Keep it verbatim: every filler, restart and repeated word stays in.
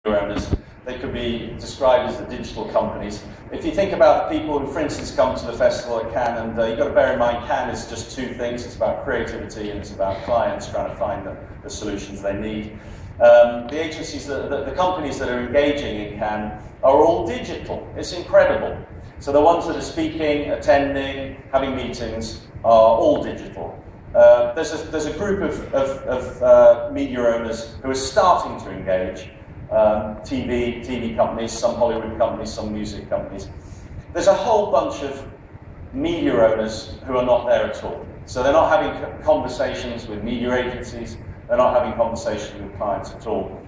owners. They could be described as the digital companies. If you think about the people who, for instance, come to the festival at Cannes, and uh, you've got to bear in mind, Cannes is just two things. It's about creativity and it's about clients trying to find the, the solutions they need. Um, the agencies, that, the, the companies that are engaging in Cannes are all digital. It's incredible. So the ones that are speaking, attending, having meetings are all digital. Uh, there's, a, there's a group of, of, of uh, media owners who are starting to engage. Um, T V, T V companies, some Hollywood companies, some music companies. There's a whole bunch of media owners who are not there at all. So they're not having conversations with media agencies, they're not having conversations with clients at all.